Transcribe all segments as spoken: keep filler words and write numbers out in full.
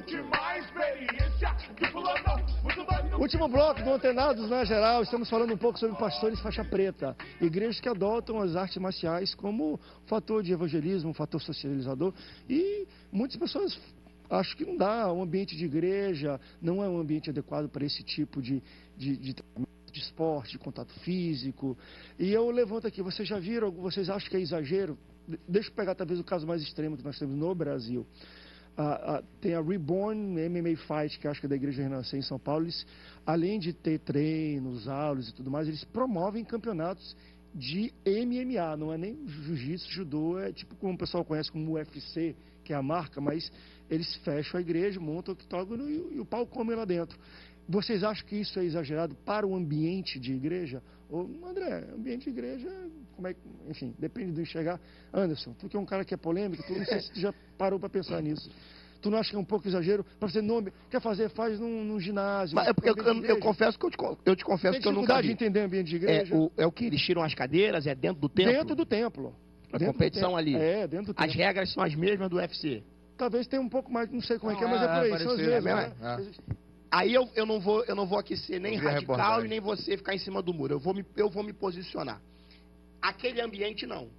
Último bloco do Antenados na Geral, estamos falando um pouco sobre pastores faixa preta, igrejas que adotam as artes marciais como fator de evangelismo, fator socializador, e muitas pessoas acham que não dá, o ambiente de igreja não é um ambiente adequado para esse tipo de, de, de, de esporte, de contato físico. E eu levanto aqui, vocês já viram, vocês acham que é exagero? Deixa eu pegar talvez o caso mais extremo que nós temos no Brasil. Ah, ah, tem a Reborn M M A Fight, que acho que é da Igreja Renascer em São Paulo. Eles, além de ter treinos, aulas e tudo mais, eles promovem campeonatos de M M A. Não é nem jiu-jitsu, judô, é tipo como o pessoal conhece como U F C, que é a marca, mas eles fecham a igreja, montam o octógono e, e o pau come lá dentro. Vocês acham que isso é exagerado para o ambiente de igreja? Ou, André, ambiente de igreja, como é que, enfim, depende do enxergar. Anderson, tu que é um cara que é polêmico, tu não sei se tu já parou para pensar nisso. Tu não acha que é um pouco exagero? Para você não quer fazer, faz num, num ginásio. Mas é porque eu, eu, eu confesso que eu te, eu te confesso Tem que eu nunca vi. de entender ambiente de igreja. É o, é o que? Eles tiram as cadeiras? É dentro do templo? Dentro do templo. A dentro competição do ali. É, dentro do templo. As regras são as mesmas do U F C. Talvez tenha um pouco mais, não sei como Não, é que é, mas é, é, por aí. é São as parecido, mesmas, é, né? é. Aí eu, eu, não vou, eu não vou aqui ser nem Eu vi a radical reportagem. e nem você ficar em cima do muro. Eu vou, me, eu vou me posicionar. Aquele ambiente não.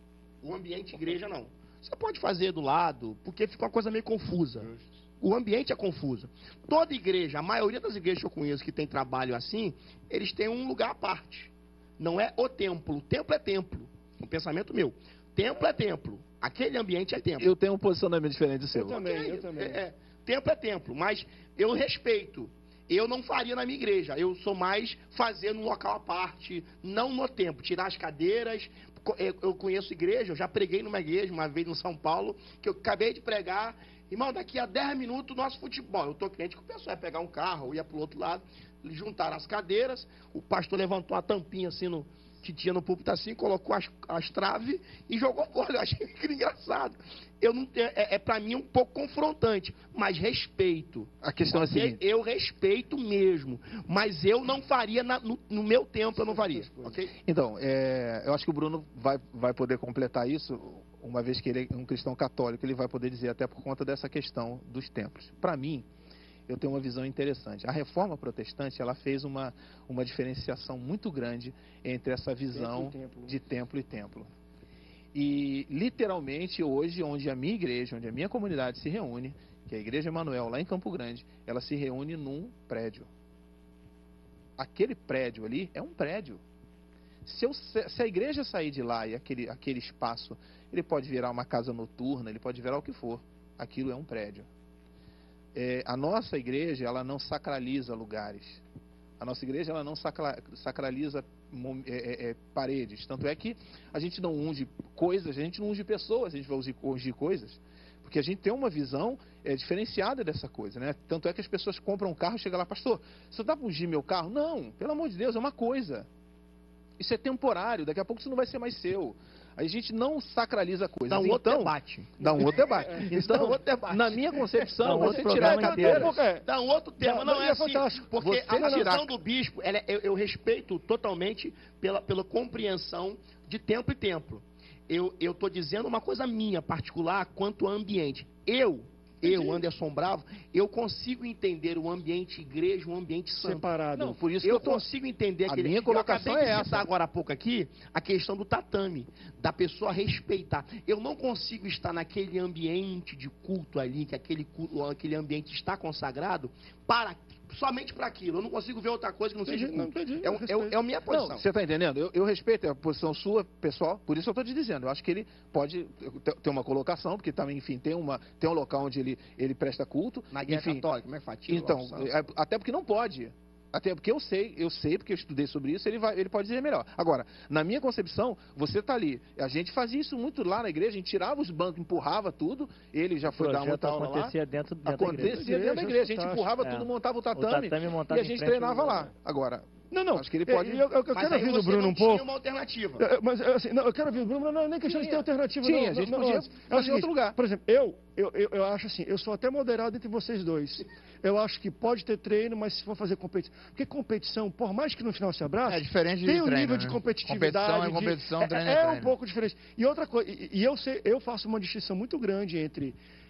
O ambiente igreja não. Você pode fazer do lado, porque fica uma coisa meio confusa. O ambiente é confuso. Toda igreja, a maioria das igrejas que eu conheço que tem trabalho assim, eles têm um lugar à parte. Não é o templo. O templo é templo. Um pensamento meu. Templo é templo. Aquele ambiente é templo. Eu tenho um posicionamento diferente do seu. Eu também, Ok, eu também. É, é, templo é templo, mas eu respeito. Eu não faria na minha igreja. Eu sou mais fazer num local à parte, não no templo. Tirar as cadeiras. Eu conheço igreja, eu já preguei numa igreja uma vez no São Paulo, que eu acabei de pregar. Irmão, daqui a dez minutos o nosso futebol. Eu tô crente que o pessoal ia pegar um carro, ia pro outro lado, juntaram as cadeiras, o pastor levantou uma tampinha assim no, que tinha no púlpito assim, colocou as, as traves e jogou fora. Eu achei aquilo engraçado. Eu não tenho, é, é para mim um pouco confrontante, mas respeito. A questão é a seguinte. Eu respeito mesmo, mas eu não faria na, no, no meu tempo, eu não faria. Ok? Então, é, eu acho que o Bruno vai, vai poder completar isso, uma vez que ele é um cristão católico, ele vai poder dizer até por conta dessa questão dos templos. Para mim, eu tenho uma visão interessante. A reforma protestante, ela fez uma, uma diferenciação muito grande entre essa visão templo, de templo e templo. E, literalmente, hoje, onde a minha igreja, onde a minha comunidade se reúne, que é a Igreja Emanuel, lá em Campo Grande, ela se reúne num prédio. Aquele prédio ali é um prédio. Se, eu, se a igreja sair de lá e aquele, aquele espaço, ele pode virar uma casa noturna, ele pode virar o que for. Aquilo é um prédio. É, a nossa igreja, ela não sacraliza lugares. A nossa igreja, ela não sacra, sacraliza é, é, paredes. Tanto é que a gente não unge coisas, a gente não unge pessoas, a gente vai ungir coisas. Porque a gente tem uma visão é, diferenciada dessa coisa, né? Tanto é que as pessoas compram um carro e chegam lá, pastor, você dá para ungir meu carro? Não, pelo amor de Deus, é uma coisa. Isso é temporário, daqui a pouco isso não vai ser mais seu. A gente não sacraliza coisas. Dá um então, outro debate. Dá um outro debate. Então, Então, outro debate. na minha concepção, Dá um você outro tirar a programa cadeira... inteiro. Dá um outro tema. Dá- Não, dá- é é assim, fantástico. porque Você a tirar- visão do bispo, ela é- eu, eu respeito totalmente pela, pela compreensão de templo e templo. Eu estou dizendo uma coisa minha, particular, quanto ao ambiente. Eu... Eu, Anderson Bravo, eu consigo entender o ambiente igreja, o ambiente santo. Separado. Não, por isso eu que eu tô... consigo entender A aquele... minha colocação eu acabei de é citar essa. agora há pouco aqui a questão do tatame, da pessoa respeitar. Eu não consigo estar naquele ambiente de culto ali, que aquele, culto, aquele ambiente está consagrado, para, somente para aquilo. Eu não consigo ver outra coisa que não seja Entendi, não, culto. entendi, É, um- é, um- é a minha posição. Não, você está entendendo? Eu, eu respeito a posição sua, pessoal, por isso eu estou te dizendo. Eu acho que ele pode ter ter uma colocação, porque também, enfim, tem, uma, tem um local onde ele, ele presta culto. Na guerra enfim, católica, como é que faz? Tira Então, lá o santo. é, até porque não pode. Até porque eu sei, eu sei, porque eu estudei sobre isso, ele, vai, ele pode dizer melhor. Agora, na minha concepção, você está ali. A gente fazia isso muito lá na igreja, a gente tirava os bancos, empurrava tudo, ele já foi dar uma projeto aula lá. acontecia dentro, dentro da igreja. Acontecia dentro da igreja, a gente empurrava É. tudo, montava o O tatame, tatame montado e a em gente frente treinava do- lá. Agora, Não, não. acho que ele pode... Eu, eu, eu Mas quero aí ouvir do você Bruno não um tinha pouco. uma alternativa. É, Mas, assim, não, eu quero ouvir o Bruno, não é nem questão de ter Tinha. alternativa. Tinha, não, a gente não, podia não, é o fazer seguinte, em outro lugar. Por exemplo, eu, eu, eu, eu acho assim, eu sou até moderado entre vocês dois. Eu acho que pode ter treino, mas se for fazer competição... Porque competição, por mais que no final se abrace, É diferente de tem um treino, nível né? de competitividade. Competição é de- competição, é, treino é é um treino. pouco diferente. E outra coisa, e, e eu, sei, eu faço uma distinção muito grande entre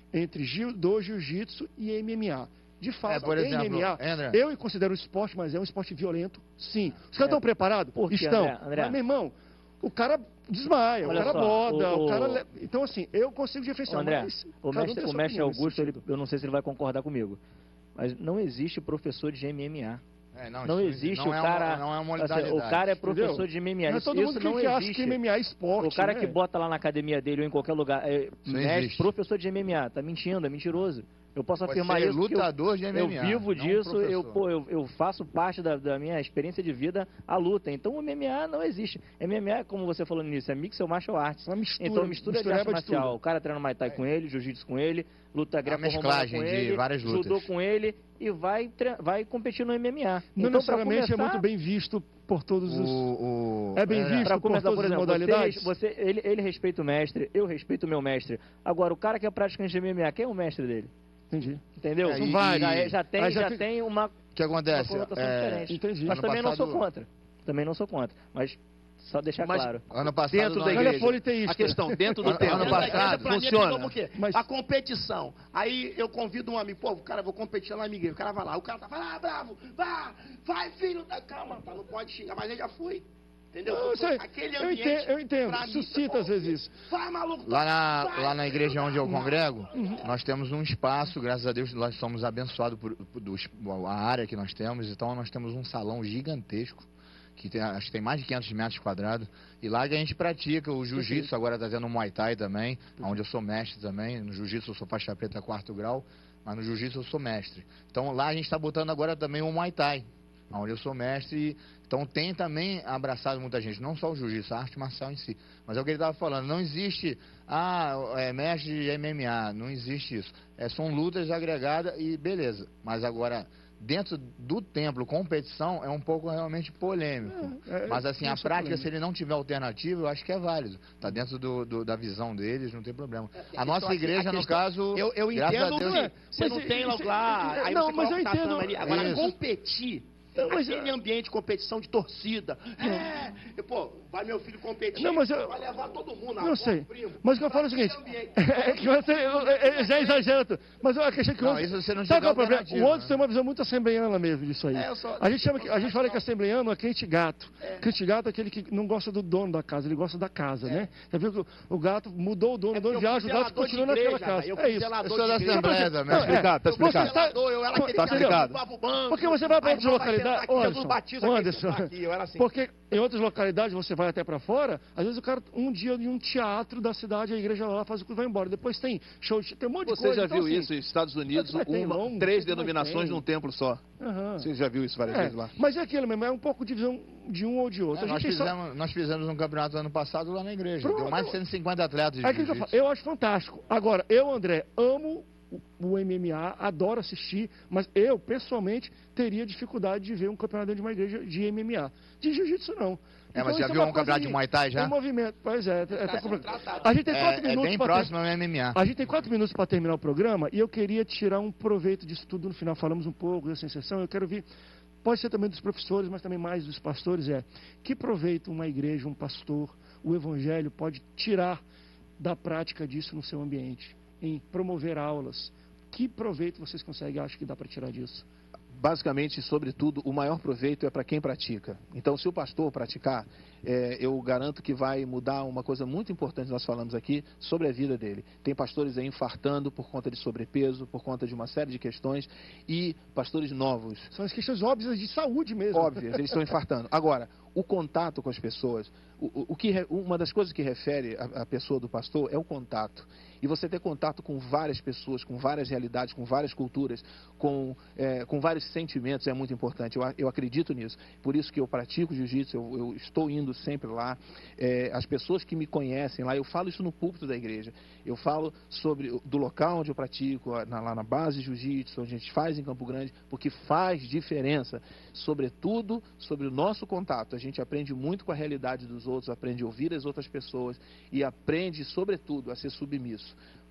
entre judô, jiu-jitsu e M M A. De fato, É, por exemplo, M M A, André. eu considero um esporte, mas é um esporte violento, sim. Os caras estão É. preparados? Por quê, Estão. André? André? Mas, meu irmão, o cara desmaia, Olha o cara só, boda, o, o- cara... le- Então, assim, eu consigo diferenciar, André, mas... o cada um mestre, tem o sua mestre opinião nesse Augusto, ele, sentido. eu não sei se ele vai concordar comigo, mas não existe professor de M M A. É, Não isso existe não o é cara. uma, não é uma assim, modalidade. o cara é professor Entendeu? de M M A. Não é Isso, todo mundo isso que, não que acha existe. que M M A é esporte, O cara né? que bota lá na academia dele ou em qualquer lugar, é, mestre, existe. professor de M M A, tá mentindo, é mentiroso. Eu posso Pode afirmar ser isso porque eu, lutador de M M A, eu vivo não disso, eu, professor. pô, eu, eu faço parte da, da minha experiência de vida a luta. Então o M M A não existe. M M A, como você falou no início, é Mixed Martial Arts. Uma mistura, Então mistura de arte mistureba de marcial. tudo. O cara treina Muay Thai com ele, Jiu-Jitsu com ele, luta greco-romana mesclagem com de ele, várias lutas. judô com ele e vai, tre- vai competir no M M A. Não então, pra necessariamente é começar- muito bem visto por todos os... O, o, É bem visto Pra por começar, todas por as exemplo, modalidades? Você, você- ele, ele respeita o mestre, eu respeito o meu mestre. Agora, o cara que é praticante de M M A, quem é o mestre dele? Entendi. Entendeu? É, e- já, é- já tem, aí já já fica- tem uma, O que uma acontece? conotação É, diferente. Entendi. Mas ano também não sou passado- contra. Também não sou contra. Mas só deixar Mas- claro. Ano passado, Dentro da nós- Ele é igreja. politeísta. A questão, dentro do Ano- tempo. ano Dentro da igreja, passado, pra mim, é funciona. igual porque Mas- a competição. Aí eu convido um amigo, pô, o cara, vou competir lá na minha igreja. O cara vai lá, o cara tá falando, ah, bravo, vá, vai, filho da calma, tá, não pode xingar, mas ele já foi. Entendeu? Não, isso aí, Aquele eu ambiente, entendo, eu entendo. pra mim, Suscita tá às bom. vezes isso. Vai, maluco. Lá na, vai, lá na igreja onde eu congrego, Uhum. nós temos um espaço, graças a Deus, nós somos abençoados por, por dos- a área que nós temos, então nós temos um salão gigantesco, que tem, acho que tem mais de quinhentos metros quadrados, e lá que a gente pratica o jiu-jitsu, agora está tendo o Muay Thai também, onde eu sou mestre também, no jiu-jitsu eu sou faixa preta quarto grau, mas no jiu-jitsu eu sou mestre. Então lá a gente está botando agora também o Muay Thai, onde eu sou mestre, então tem também abraçado muita gente, não só o jiu-jitsu, a arte marcial em si. Mas é o que ele estava falando, não existe, ah, é mestre de M M A, não existe isso. É, são lutas agregadas e beleza. Mas agora, dentro do templo, competição, é um pouco realmente polêmico. É, é, Mas assim, tem a essa prática, polêmica. se ele não tiver alternativa, eu acho que é válido. Está dentro do, do- da visão deles, não tem problema. É, A nossa então, assim, igreja, a no questão- caso, Eu, eu graças a entendo Deus, que você Mas não isso- tem logo isso- lá, aí não, você mas coloca eu o tatame entendo- ali. Agora, Isso. competir, Não, mas aquele eu- ambiente de competição de torcida. É, e, pô, vai meu filho competir, Não, mas eu- vai levar todo mundo. Não avó, sei. primo. Mas o que eu falo é o seguinte, Aquele ambiente. é que você é, é, já exagera. Mas a questão é que Não, o isso você não sabe qual é tiver o problema? O alternativa, outro né? tem uma visão muito assembleiana mesmo disso aí. É, eu só- A gente chama que, a gente fala que assembleiano é crente gato. É. Crente gato é aquele que não gosta do dono da casa, ele gosta da casa, né? Você viu que o, o gato mudou o dono, É o dono porque eu viaja, fui o gato zelador de continua naquela igreja, casa. velho. Eu É fui isso. zelador Eu sou da de igreja. Assembleia também. Não, Tá explicado, tá Eu fui explicado. zelador, eu era aquele Tá cara que explicado. limpava o banco. Porque você vai para Aí, outras irmão, vai sentar localidades. aqui, Jesus Anderson, batiza aqui, Anderson, sentar aqui. Eu era assim. porque em outras localidades você vai até para fora, às vezes o cara, um dia em um teatro da cidade, a igreja lá faz o que vai embora. Depois tem show, de- tem um monte de Você coisa. já então, viu assim, isso nos Estados Unidos, mas tem uma- longo, três mas denominações tem. num templo só. aham. Você já viu isso várias É, vezes lá? mas é aquilo mesmo, é um pouco de visão de um ou de outro. É, A nós, gente tem só- fizemos, nós fizemos um campeonato ano passado lá na igreja. Pronto. Deu mais de cento e cinquenta atletas de É aquilo que eu, falo, jiu-jitsu. eu acho fantástico. Agora, eu, André, amo o, o M M A, adoro assistir, mas eu, pessoalmente, teria dificuldade de ver um campeonato dentro de uma igreja de M M A. De jiu-jitsu, não. É, mas Então, já isso viu uma um campeonato coisa de Muay Thai já? Em movimento. Pois é. é, é Tá complicado. contratado. A gente tem quatro É, é minutos bem pra ter- próximo ao M M A. A gente tem quatro minutos para terminar o programa e eu queria tirar um proveito disso tudo no final. Falamos um pouco dessa inserção. Eu quero ouvir, pode ser também dos professores, mas também mais dos pastores, é que proveito uma igreja, um pastor, o evangelho pode tirar da prática disso no seu ambiente, em promover aulas. Que proveito vocês conseguem, acho que dá para tirar disso? Basicamente, sobretudo, o maior proveito é para quem pratica. Então, se o pastor praticar, é, eu garanto que vai mudar uma coisa muito importante que nós falamos aqui sobre a vida dele. Tem pastores aí infartando por conta de sobrepeso, por conta de uma série de questões, e pastores novos, São as questões óbvias de saúde mesmo. óbvias, eles estão infartando. Agora, o contato com as pessoas, o, o- o que, re- uma das coisas que refere a, a pessoa do pastor é o contato. E você ter contato com várias pessoas, com várias realidades, com várias culturas, com, é, com vários sentimentos é muito importante. Eu, a- eu acredito nisso. Por isso que eu pratico jiu-jitsu, eu, eu estou indo sempre lá. É, as pessoas que me conhecem lá, eu falo isso no púlpito da igreja. Eu falo sobre o- do local onde eu pratico, a- na- lá na base de jiu-jitsu, onde a gente faz em Campo Grande, porque faz diferença, sobretudo sobre o nosso contato. A gente aprende muito com a realidade dos outros, aprende a ouvir as outras pessoas e aprende, sobretudo, a ser submisso.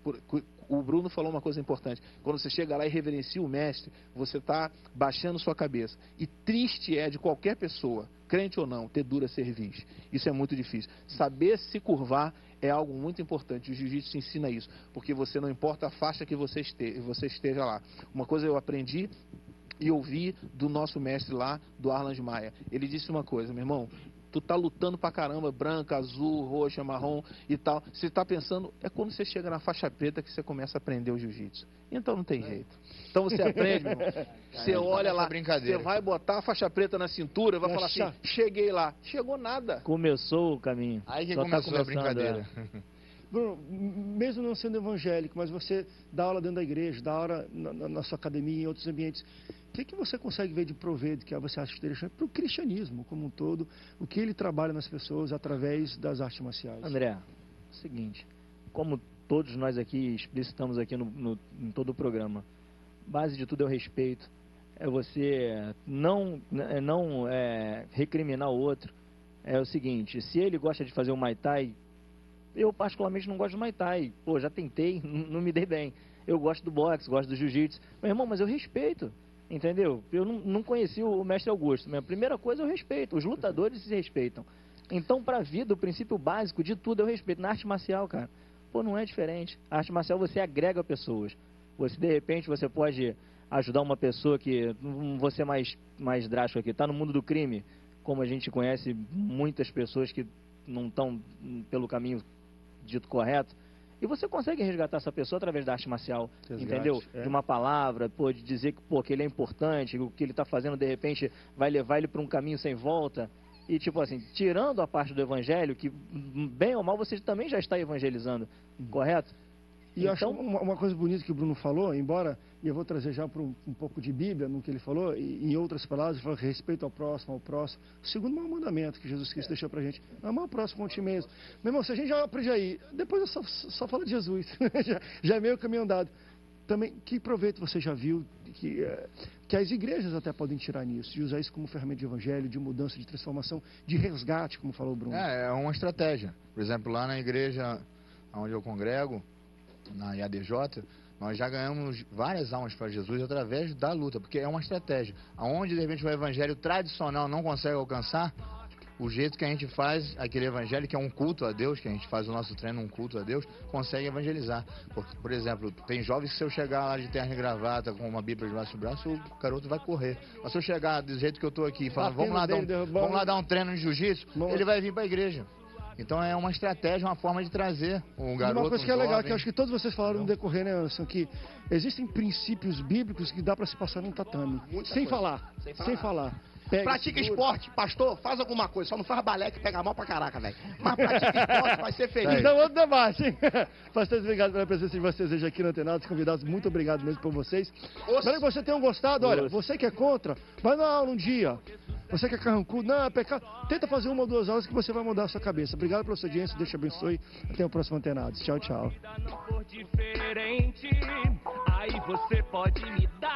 por, o Bruno falou uma coisa importante. Quando você chega lá e reverencia o mestre, você está baixando sua cabeça. E triste é de qualquer pessoa, crente ou não, ter dura cerviz. Isso é muito difícil. Saber se curvar é algo muito importante. O jiu-jitsu ensina isso, porque você não importa a faixa que você esteja, você esteja lá. Uma coisa eu aprendi e ouvi do nosso mestre lá, do Arlan Maia. Ele disse uma coisa, meu irmão, tu tá lutando pra caramba, branca, azul, roxa, marrom e tal. Você tá pensando, é quando você chega na faixa preta que você começa a aprender o jiu-jitsu. Então não tem jeito. Então você aprende, meu irmão. Você olha lá, você vai botar a faixa preta na cintura, vai falar assim, cheguei lá. Chegou nada. Começou o caminho. Aí que Só começou tá a brincadeira. É. Bruno, mesmo não sendo evangélico, mas você dá aula dentro da igreja, dá aula na, na, na sua academia, em outros ambientes, o que, que você consegue ver de proveito que você acha interessante para o cristianismo como um todo, o que ele trabalha nas pessoas através das artes marciais? André, é o seguinte, como todos nós aqui explicitamos aqui no, no, em todo o programa, base de tudo é o respeito, é você não, não é, recriminar o outro. É o seguinte, se ele gosta de fazer um Muay Thai, eu particularmente não gosto do Muay Thai. Pô, já tentei, não me dei bem. Eu gosto do boxe, gosto do jiu-jitsu. Meu irmão, mas eu respeito, entendeu? Eu não, não conheci o mestre Augusto. A primeira coisa é o respeito. Os lutadores se respeitam. Então, para a vida, o princípio básico de tudo é o respeito. Na arte marcial, cara, pô, não é diferente. A arte marcial você agrega pessoas. Você, de repente, você pode ajudar uma pessoa que, não vou ser mais, mais drástico aqui, está no mundo do crime, como a gente conhece muitas pessoas que não estão pelo caminho dito correto, e você consegue resgatar essa pessoa através da arte marcial, Resgate, entendeu? É. De uma palavra, pô, de dizer que, pô, que ele é importante, o que ele está fazendo, de repente, vai levar ele para um caminho sem volta. E, tipo assim, tirando a parte do evangelho, que, bem ou mal, você também já está evangelizando, uhum. correto? E então, eu acho uma, uma coisa bonita que o Bruno falou, embora, e eu vou trazer já para um, um pouco de Bíblia no que ele falou, e em outras palavras, ele falou respeito ao próximo, ao próximo. O segundo maior mandamento que Jesus Cristo é. deixou para a gente, amar o próximo como a ti mesmo. Meu irmão, se a gente já aprende aí, depois eu só, só falo de Jesus, já, já é meio caminho andado. Também, que proveito você já viu que, que as igrejas até podem tirar nisso, e usar isso como ferramenta de evangelho, de mudança, de transformação, de resgate, como falou o Bruno? É, é uma estratégia. Por exemplo, lá na igreja onde eu congrego, na I A D J, nós já ganhamos várias almas para Jesus através da luta, porque é uma estratégia. Aonde, de repente, o evangelho tradicional não consegue alcançar, o jeito que a gente faz aquele evangelho, que é um culto a Deus, que a gente faz o nosso treino, um culto a Deus, consegue evangelizar. Por, por exemplo, tem jovens que se eu chegar lá de terno e gravata, com uma bíblia debaixo do braço, o garoto vai correr. Mas se eu chegar do jeito que eu estou aqui, falando, vamos lá, dar um, vamos lá dar um treino de jiu-jitsu, ele vai vir para a igreja. Então é uma estratégia, uma forma de trazer um garoto, uma coisa um que é legal, jovem. que eu acho que todos vocês falaram no decorrer, né, Anderson, que existem princípios bíblicos que dá para se passar num tatame. Sem falar, sem falar. Sem falar. Pega, pratica segura. Esporte, pastor, faz alguma coisa, só não faz balé que pega mal pra caraca, velho. Mas pratica esporte, vai ser feliz. Então, outro debate, hein? Pastores, obrigado pela presença de vocês hoje aqui no Antenados, convidados, muito obrigado mesmo por vocês. Espero que vocês tenham gostado. Olha, você que é contra, vai na aula um dia. Você que é carrancudo, não, é pecado. Tenta fazer uma ou duas aulas que você vai mudar a sua cabeça. Obrigado pela sua audiência, Deus te abençoe. Até o próximo Antenados. Tchau, tchau. Aí você pode me dar